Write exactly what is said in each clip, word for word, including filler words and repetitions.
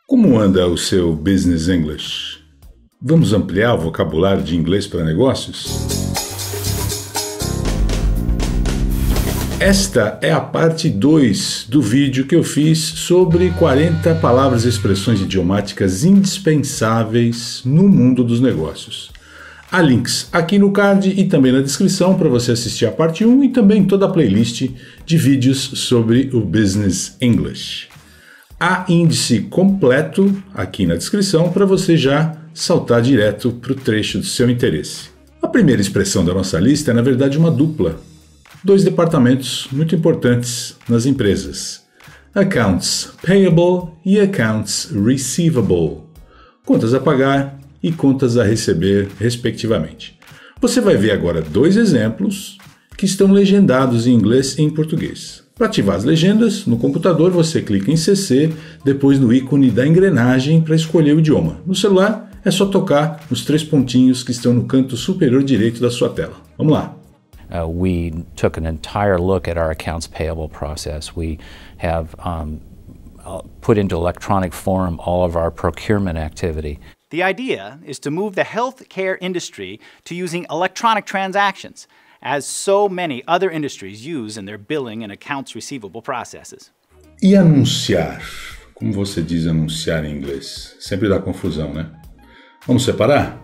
Como anda o seu Business English? Vamos ampliar o vocabulário de inglês para negócios? Esta é a parte dois do vídeo que eu fiz sobre quarenta palavras e expressões idiomáticas indispensáveis no mundo dos negócios. Há links aqui no card e também na descrição para você assistir a parte um e também toda a playlist de vídeos sobre o Business English. Há índice completo aqui na descrição para você já saltar direto para o trecho do seu interesse. A primeira expressão da nossa lista é, na verdade, uma dupla. Dois departamentos muito importantes nas empresas. Accounts Payable e Accounts Receivable. Contas a pagar e contas a receber, respectivamente. Você vai ver agora dois exemplos que estão legendados em inglês e em português. Para ativar as legendas, no computador você clica em C C, depois no ícone da engrenagem para escolher o idioma. No celular é só tocar nos três pontinhos que estão no canto superior direito da sua tela. Vamos lá! Uh, we took an entire look at our accounts payable process. We have um, put into electronic form all of our procurement activity. The idea is to move the healthcare industry to using electronic transactions, as so many other industries use in their billing and accounts receivable processes. E anunciar? Como você diz anunciar em inglês? Sempre dá confusão, né? Vamos separar?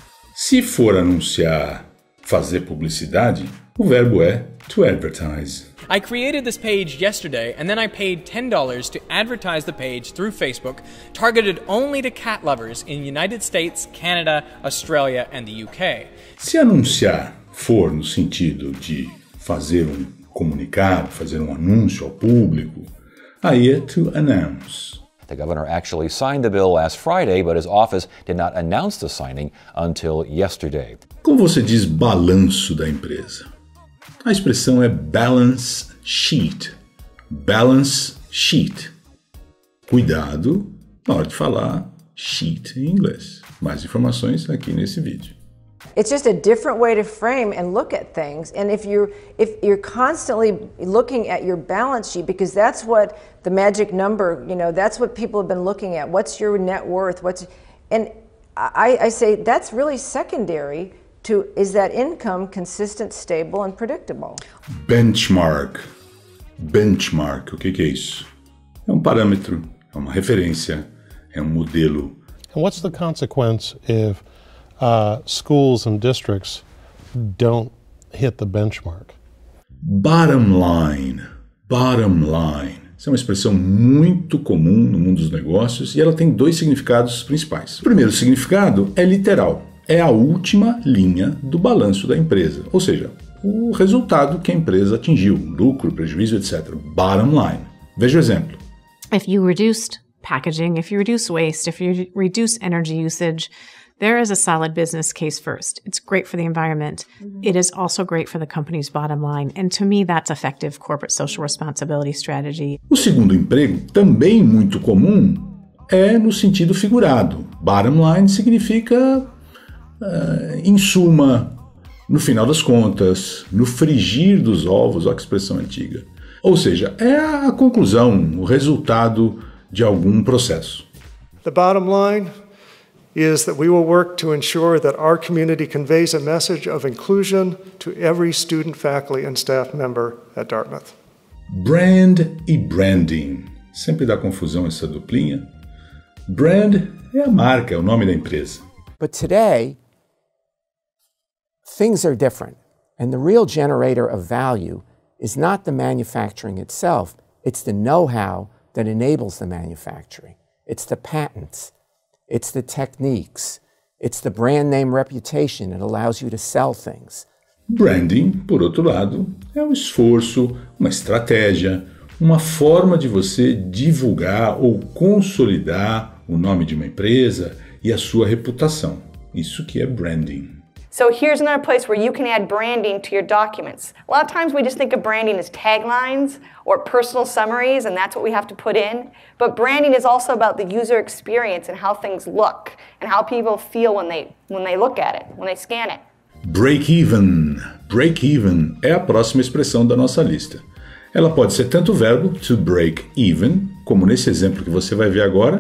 Se for anunciar, fazer publicidade, o verbo é to advertise. I created this page yesterday and then I paid ten dollars to advertise the page through Facebook, targeted only to cat lovers in the United States, Canada, Australia and the U K. Se anunciar for no sentido de fazer um comunicado, fazer um anúncio ao público, aí é to announce. The governor actually signed the bill last Friday, but his office did not announce the signing until yesterday. Como você diz balanço da empresa? A expressão é balance sheet. Balance sheet. Cuidado na hora de falar sheet em inglês. Mais informações aqui nesse vídeo. It's just a different way to frame and look at things. And if you're, if you're constantly looking at your balance sheet, because that's what the magic number, you know, that's what people have been looking at. What's your net worth? What's, and I, I say that's really secondary to, is that income consistent, stable, and predictable? Benchmark. Benchmark, o que que é isso? É um parâmetro, é uma referência, é um modelo. And what's the consequence if Uh, schools and districts don't hit the benchmark? Bottom line. Bottom line. Essa é uma expressão muito comum no mundo dos negócios e ela tem dois significados principais. O primeiro significado é literal. É a última linha do balanço da empresa. Ou seja, o resultado que a empresa atingiu. Lucro, prejuízo, etcétera. Bottom line. Veja o exemplo. If you reduced packaging, if you reduce waste, if you reduce energy usage, there is a solid business case first. It's great for the environment. Mm-hmm. It is also great for the company's bottom line. And to me, that's effective corporate social responsibility strategy. O segundo emprego, também muito comum, é no sentido figurado. Bottom line significa, uh, em suma, no final das contas, no frigir dos ovos, olha que expressão antiga. Ou seja, é a conclusão, o resultado de algum processo. The bottom line is that we will work to ensure that our community conveys a message of inclusion to every student, faculty, and staff member at Dartmouth. Brand e branding. Sempre dá confusão essa duplinha. Brand é a marca, é o nome da empresa. But today, things are different. And the real generator of value is not the manufacturing itself. It's the know-how that enables the manufacturing. It's the patents. It's the techniques. It's the brand name reputation that allows you to sell things. Branding, por outro lado, é um esforço, uma estratégia, uma forma de você divulgar ou consolidar o nome de uma empresa e a sua reputação. Isso que é branding. So here's another place where you can add branding to your documents. A lot of times we just think of branding as taglines or personal summaries, and that's what we have to put in. But branding is also about the user experience and how things look and how people feel when they, when they look at it, when they scan it. Break even. Break even é a próxima expressão da nossa lista. Ela pode ser tanto o verbo to break even, como nesse exemplo que você vai ver agora,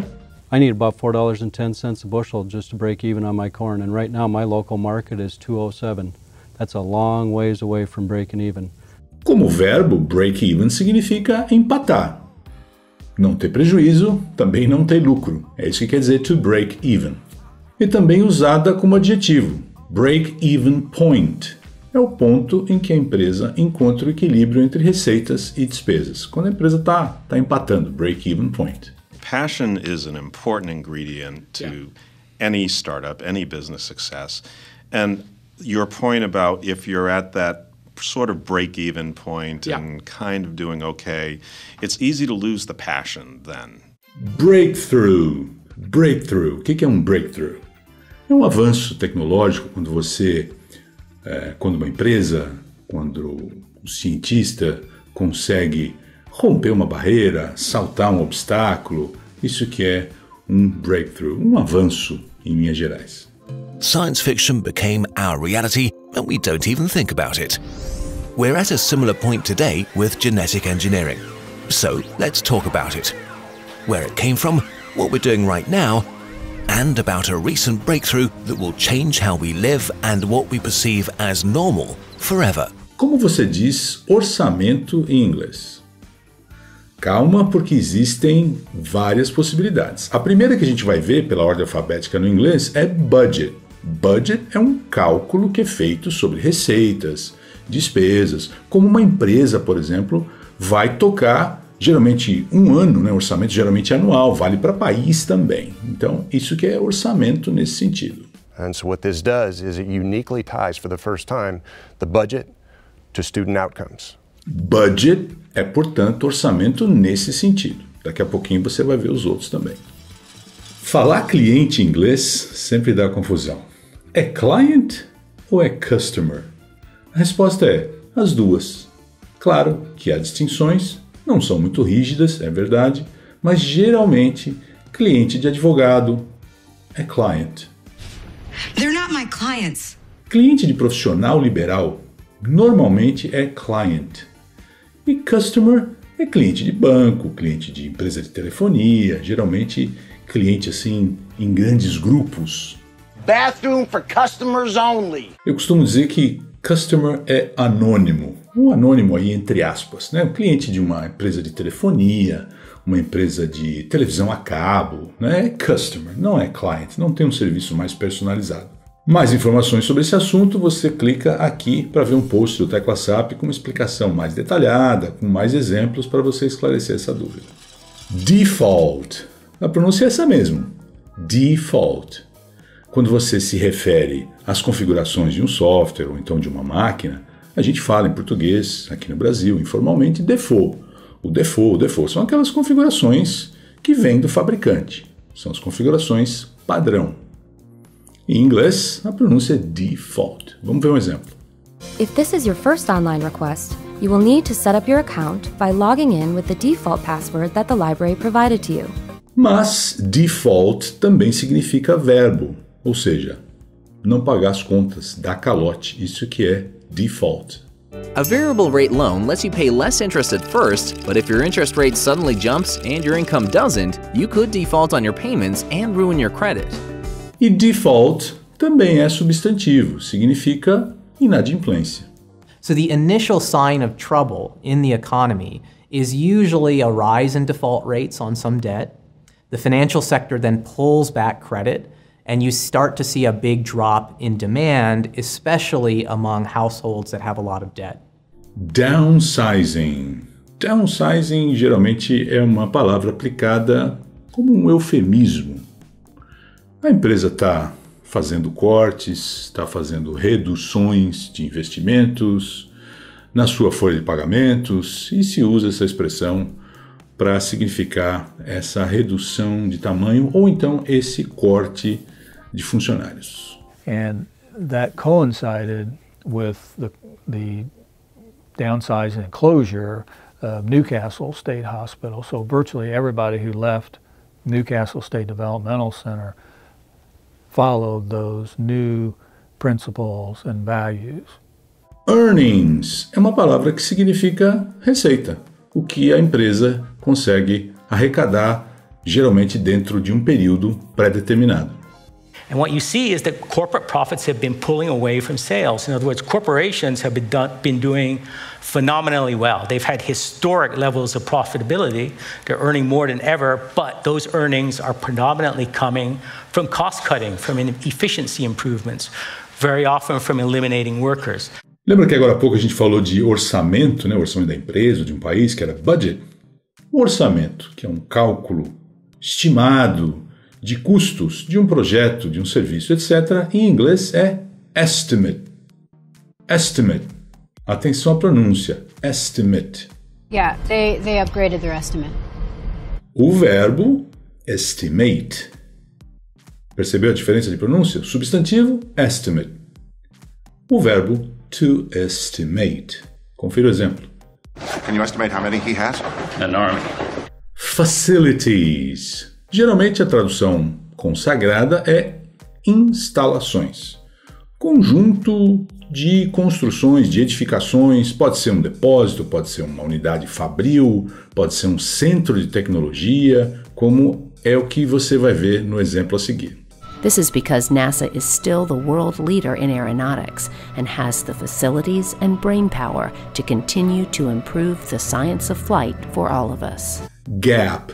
I need about four dollars and ten cents a bushel just to break even on my corn, and right now my local market is two oh seven. That's a long ways away from breaking even. Como verbo, break even significa empatar. Não ter prejuízo, também não ter lucro. É isso que quer dizer to break even. E também usada como adjetivo, break even point. É o ponto em que a empresa encontra o equilíbrio entre receitas e despesas. Quando a empresa está tá empatando, break even point. Passion is an important ingredient to yeah. any startup, any business success. And your point about if you're at that sort of break-even point yeah. and kind of doing okay, it's easy to lose the passion then. Breakthrough. Breakthrough. O que é um breakthrough? É um avanço tecnológico quando você, é, quando uma empresa, quando um cientista consegue romper uma barreira, saltar um obstáculo. Isso que é um breakthrough, um avanço em linhas gerais. Science fiction became our reality, and we don't even think about it. We're at a similar point today with genetic engineering. So let's talk about it. Where it came from, what we're doing right now, and about a recent breakthrough that will change how we live and what we perceive as normal forever. Como você diz orçamento em inglês? Calma, porque existem várias possibilidades. A primeira que a gente vai ver pela ordem alfabética no inglês é budget. Budget é um cálculo que é feito sobre receitas, despesas, como uma empresa, por exemplo, vai tocar geralmente um ano, né? Orçamento geralmente anual, vale para país também. Então, isso que é orçamento nesse sentido. And so what this does is it uniquely ties for the first time the budget to student outcomes. Budget é, portanto, orçamento nesse sentido. Daqui a pouquinho você vai ver os outros também. Falar cliente em inglês sempre dá confusão. É client ou é customer? A resposta é as duas. Claro que há distinções, não são muito rígidas, é verdade, mas geralmente cliente de advogado é client. They're not my clients. Cliente de profissional liberal normalmente é client. E customer é cliente de banco, cliente de empresa de telefonia, geralmente cliente assim em grandes grupos. Bathroom for customers only. Eu costumo dizer que customer é anônimo, um anônimo aí entre aspas, né? Um cliente de uma empresa de telefonia, uma empresa de televisão a cabo, né? É customer, não é client, não tem um serviço mais personalizado. Mais informações sobre esse assunto, você clica aqui para ver um post do Tecla S A P com uma explicação mais detalhada, com mais exemplos para você esclarecer essa dúvida. Default. A pronúncia é essa mesmo. Default. Quando você se refere às configurações de um software ou então de uma máquina, a gente fala em português, aqui no Brasil, informalmente, default. O default, o default são aquelas configurações que vêm do fabricante. São as configurações padrão. Em inglês, a pronúncia é default. Vamos ver um exemplo. If this is your first online request, you will need to set up your account by logging in with the default password that the library provided to you. Mas default também significa verbo, ou seja, não pagar as contas, dar calote, isso que é default. A variable rate loan lets you pay less interest at first, but if your interest rate suddenly jumps and your income doesn't, you could default on your payments and ruin your credit. E default também é substantivo, significa inadimplência. So the initial sign of trouble in the economy is usually a rise in default rates on some debt. The financial sector then pulls back credit, and you start to see a big drop in demand, especially among households that have a lot of debt. Downsizing. Downsizing geralmente é uma palavra aplicada como um eufemismo. A empresa está fazendo cortes, está fazendo reduções de investimentos na sua folha de pagamentos e se usa essa expressão para significar essa redução de tamanho ou então esse corte de funcionários. And that coincided with the, the downsizing and closure of Newcastle State Hospital. So virtually everybody who left Newcastle State Developmental Center followed those new principles and values. Earnings é uma palavra que significa receita, o que a empresa consegue arrecadar geralmente dentro de um período pré-determinado. And what you see is that corporate profits have been pulling away from sales. In other words, corporations have been, done, been doing phenomenally well. They've had historic levels of profitability. They're earning more than ever, but those earnings are predominantly coming from cost cutting, from efficiency improvements, very often from eliminating workers. Lembra que agora há pouco a gente falou de orçamento, né? O orçamento da empresa, de um país, que era budget? O orçamento, que é um cálculo estimado de custos de um projeto, de um serviço, etcétera, em inglês é estimate. Estimate. Atenção à pronúncia. Estimate. Yeah, they, they upgraded their estimate. O verbo estimate. Percebeu a diferença de pronúncia? Substantivo, estimate. O verbo to estimate. Confira o exemplo. Can you estimate how many he has? An army. Facilities. Geralmente a tradução consagrada é instalações. Conjunto de construções, de edificações, pode ser um depósito, pode ser uma unidade fabril, pode ser um centro de tecnologia, como é o que você vai ver no exemplo a seguir. This is because NASA is still the world leader in aeronautics and has the facilities and brainpower to continue to improve the science of flight for all of us. Gap.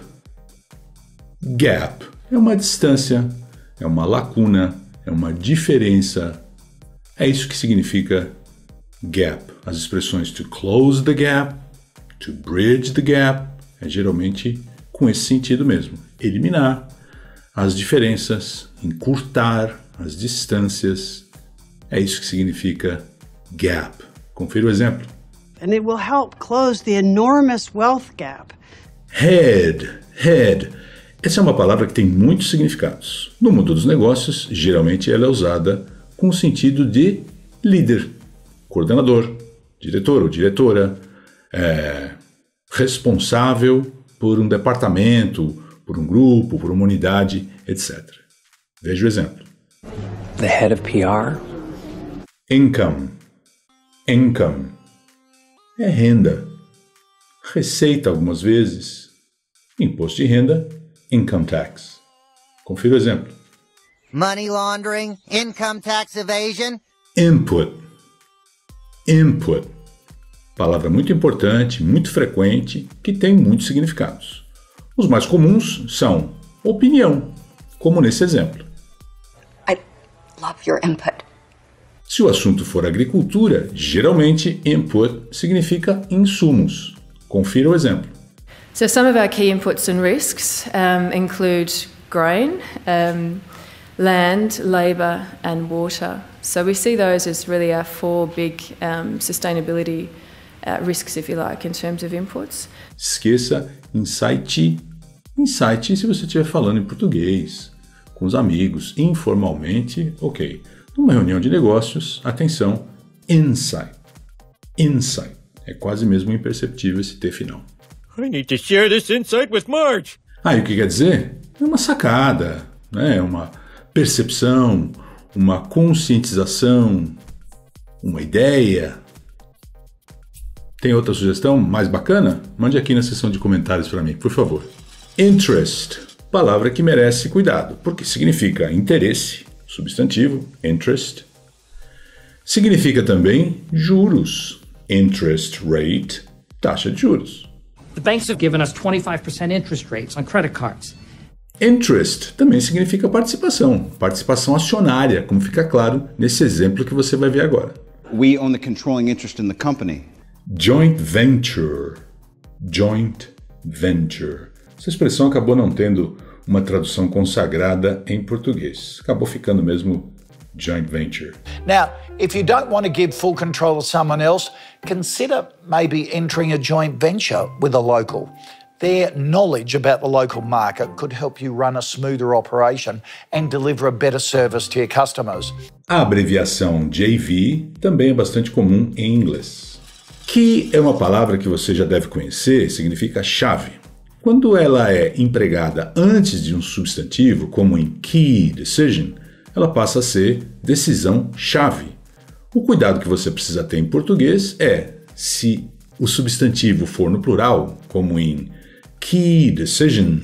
Gap é uma distância, é uma lacuna, é uma diferença. É isso que significa gap. As expressões to close the gap, to bridge the gap, é geralmente com esse sentido mesmo. Eliminar as diferenças, encurtar as distâncias. É isso que significa gap. Confira o exemplo. And it will help close the enormous wealth gap. Head. Head. Essa é uma palavra que tem muitos significados. No mundo dos negócios, geralmente ela é usada com o sentido de líder, coordenador, diretor ou diretora, é, responsável por um departamento, por um grupo, por uma unidade, etcétera. Veja o exemplo. The head of P R. Income. Income. É renda. Receita algumas vezes. Imposto de renda. Income tax. Confira o exemplo. Money laundering, income tax evasion. Input. Input. Palavra muito importante, muito frequente, que tem muitos significados. Os mais comuns são opinião, como nesse exemplo. I love your input. Se o assunto for agricultura, geralmente input significa insumos. Confira o exemplo. So some of our key inputs and risks um, include grain, um, land, labour and water. So we see those as really our four big um, sustainability uh, risks, if you like, in terms of inputs. Esqueça insight. Insight se você estiver falando em português, com os amigos, informalmente, ok. Numa reunião de negócios, atenção, insight. Insight. É quase mesmo imperceptível esse T final. I need to share this insight with Marge. Ah, e o que quer dizer? É uma sacada, né? Uma percepção, uma conscientização, uma ideia. Tem outra sugestão mais bacana? Mande aqui na seção de comentários para mim, por favor. Interest, palavra que merece cuidado, porque significa interesse, substantivo, interest. Significa também juros, interest rate, taxa de juros. The banks have given us twenty-five percent interest rates on credit cards. Interest também significa participação, participação acionária, como fica claro nesse exemplo que você vai ver agora. We own the controlling interest in the company. Joint venture. Joint venture. Essa expressão acabou não tendo uma tradução consagrada em português. Acabou ficando mesmo joint venture. Now, if you don't want to give full control to someone else, consider maybe entering a joint venture with a local. Their knowledge about the local market could help you run a smoother operation and deliver a better service to your customers. A abreviação J V também é bastante comum em inglês. Key é uma palavra que você já deve conhecer, significa chave. Quando ela é empregada antes de um substantivo, como em key decision, ela passa a ser decisão-chave. O cuidado que você precisa ter em português é, se o substantivo for no plural, como em key decisions,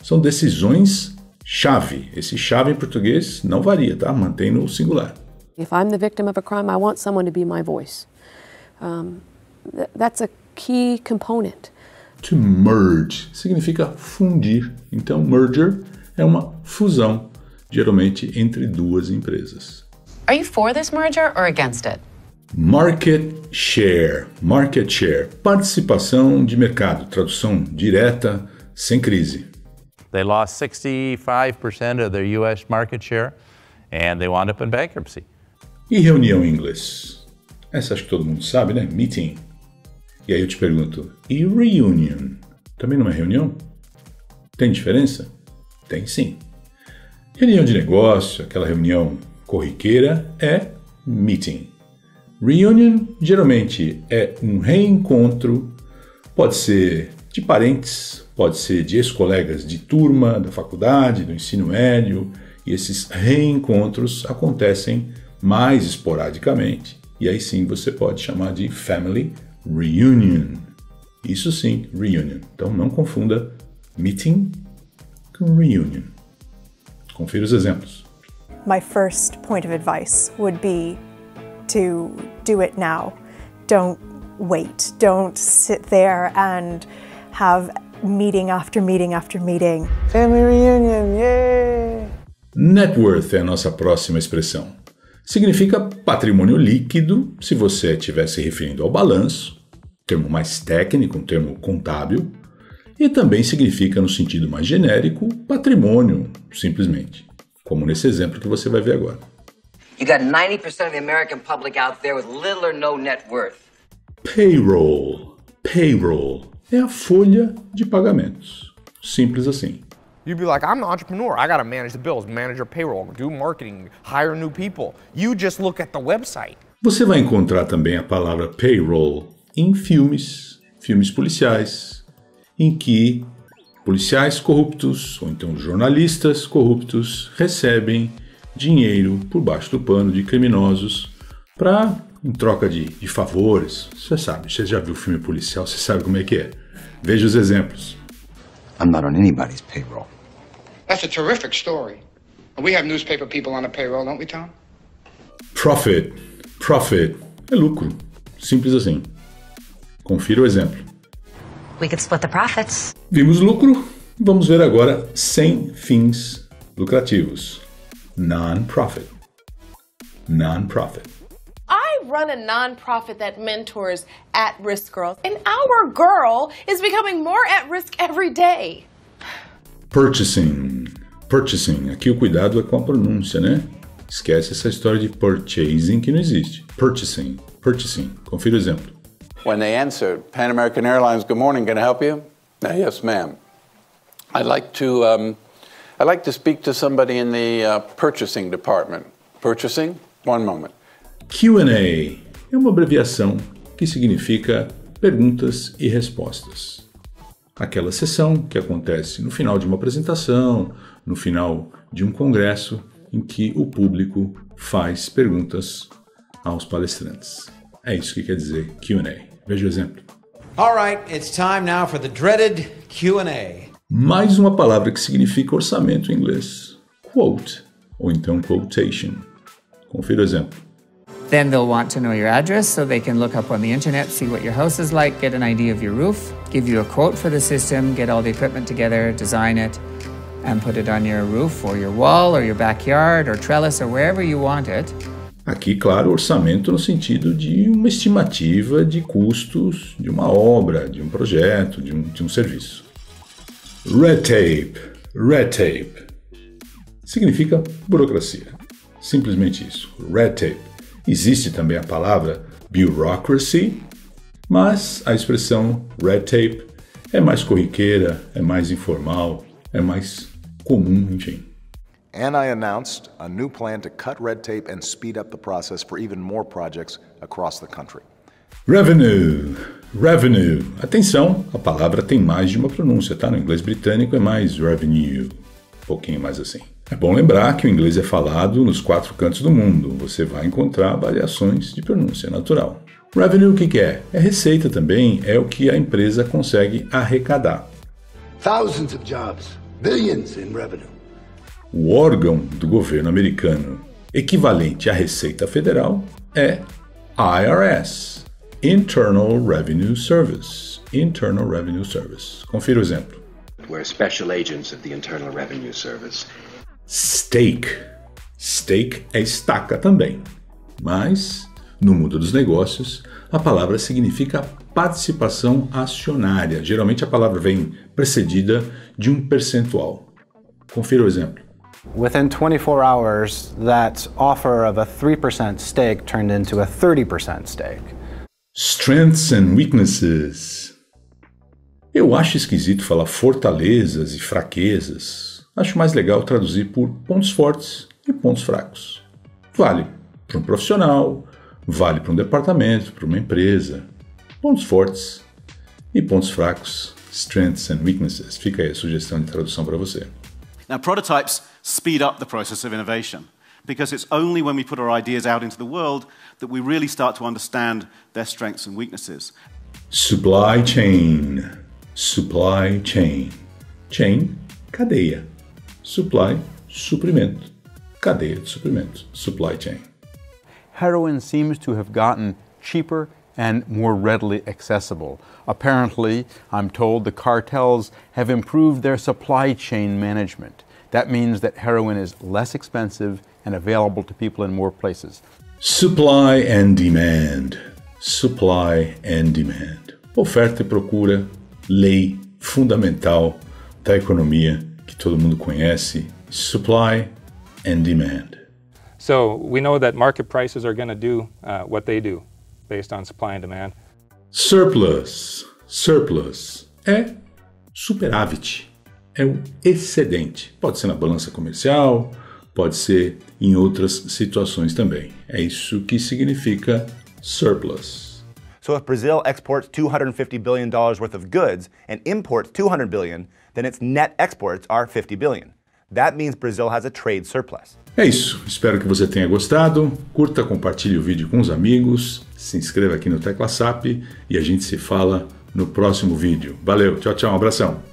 São decisões chave. Esse chave em português não varia, tá? Mantém no singular. If I'm the victim of a crime, I want someone to be my voice. Um, th that's a key component. To merge significa fundir. Então, merger é uma fusão, geralmente entre duas empresas. Are you for this merger or against it? Market share. Market share. Participação de mercado. Tradução direta, sem crise. They lost sixty-five percent of their U S market share and they wound up in bankruptcy. E reunião em inglês? Essa acho que todo mundo sabe, né? Meeting. E aí eu te pergunto, e reunion? Também não é reunião? Tem diferença? Tem sim. Reunião de negócio, aquela reunião corriqueira, é meeting. Reunion geralmente é um reencontro, pode ser de parentes, pode ser de ex-colegas de turma, da faculdade, do ensino médio, e esses reencontros acontecem mais esporadicamente, e aí sim você pode chamar de family reunion. Isso sim, reunion. Então não confunda meeting com reunion. Confira os exemplos. My first point of advice would be to do it now. Don't wait. Don't sit there and have meeting after meeting after meeting. Family reunion, yay! Net worth é a nossa próxima expressão. Significa patrimônio líquido, se você estiver se referindo ao balanço, termo mais técnico, um termo contábil, e também significa, no sentido mais genérico, patrimônio, simplesmente, como nesse exemplo que você vai ver agora. You got ninety percent of the American public out there with little or no net worth. Payroll. Payroll é a folha de pagamentos. Simples assim. You'd be like, I'm an entrepreneur. I gotta manage the bills, manage your payroll, do marketing, hire new people. You just look at the website. Você vai encontrar também a palavra payroll em filmes, filmes policiais, em que policiais corruptos, ou então jornalistas corruptos, recebem dinheiro por baixo do pano de criminosos para, em troca de, de favores. Você sabe, você já viu filme policial, você sabe como é que é. Veja os exemplos. I'm not on anybody's payroll. That's a terrific story. We have newspaper people on the payroll, don't we, Tom? Profit. Profit é lucro. Simples assim. Confira o exemplo. We could split the profits. Vimos lucro, vamos ver agora sem fins lucrativos. Non-profit. Non-profit. I run a non-profit that mentors at-risk girls, and our girl is becoming more at-risk every day. Purchasing. Purchasing. Aqui o cuidado é com a pronúncia, né? Esquece essa história de purchasing que não existe. Purchasing. Purchasing. Confira o exemplo. When they answered, Pan American Airlines, good morning, can I help you? Uh, yes, ma'am. I'd like to, um, I'd like to speak to somebody in the uh, purchasing department. Purchasing? One moment. Q and A é uma abreviação que significa perguntas e respostas. Aquela sessão que acontece no final de uma apresentação, no final de um congresso, em que o público faz perguntas aos palestrantes. É isso que quer dizer Q and A. Veja o exemplo. All right, it's time now for the dreaded Q and A. Mais uma palavra que significa orçamento em inglês. Quote, ou então quotation. Confira o exemplo. Then they'll want to know your address so they can look up on the internet, see what your house is like, get an idea of your roof, give you a quote for the system, get all the equipment together, design it, and put it on your roof or your wall or your backyard or trellis or wherever you want it. Aqui, claro, orçamento no sentido de uma estimativa de custos de uma obra, de um projeto, de um, de um serviço. Red tape. Red tape significa burocracia. Simplesmente isso. Red tape. Existe também a palavra bureaucracy, mas a expressão red tape é mais corriqueira, é mais informal, é mais comum, enfim. And I announced a new plan to cut red tape and speed up the process for even more projects across the country. Revenue. Revenue. Atenção, a palavra tem mais de uma pronúncia, tá? No inglês britânico é mais revenue, um pouquinho mais assim. É bom lembrar que o inglês é falado nos quatro cantos do mundo. Você vai encontrar variações de pronúncia natural. Revenue, o que que é? É receita também, é o que a empresa consegue arrecadar. Thousands of jobs. billions in revenue. O órgão do governo americano equivalente à Receita Federal é I R S, Internal Revenue Service. Internal Revenue Service. Confira o exemplo. We're special agents of the Internal Revenue Service. Stake. Stake é estaca também, mas no mundo dos negócios a palavra significa participação acionária. Geralmente a palavra vem precedida de um percentual. Confira o exemplo. Within twenty-four hours, that offer of a three percent stake turned into a thirty percent stake. Strengths and weaknesses. Eu acho esquisito falar fortalezas e fraquezas. Acho mais legal traduzir por pontos fortes e pontos fracos. Vale para um profissional, vale para um departamento, para uma empresa. Pontos fortes e pontos fracos. Strengths and weaknesses. Fica aí a sugestão de tradução para você. Now, prototypes speed up the process of innovation because it's only when we put our ideas out into the world that we really start to understand their strengths and weaknesses. Supply chain. Supply chain. Chain, cadeia. Supply, suprimento. Cadeia de suprimento. Supply chain. Heroin seems to have gotten cheaper and more readily accessible. Apparently, I'm told the cartels have improved their supply chain management. That means that heroin is less expensive and available to people in more places. Supply and demand. Supply and demand. Oferta e procura, lei fundamental da economia que todo mundo conhece. Supply and demand. So we know that market prices are going to do uh, what they do based on supply and demand. Surplus. Surplus é superávit, é o excedente. Pode ser na balança comercial, pode ser em outras situações também. É isso que significa surplus. So if Brazil exports two hundred fifty billion dollars worth of goods and imports two hundred billion, then its net exports are fifty billion. That means Brazil has a trade surplus. É isso, espero que você tenha gostado. Curta, compartilhe o vídeo com os amigos, se inscreva aqui no Tecla S A P e a gente se fala no próximo vídeo. Valeu, tchau, tchau, um abração.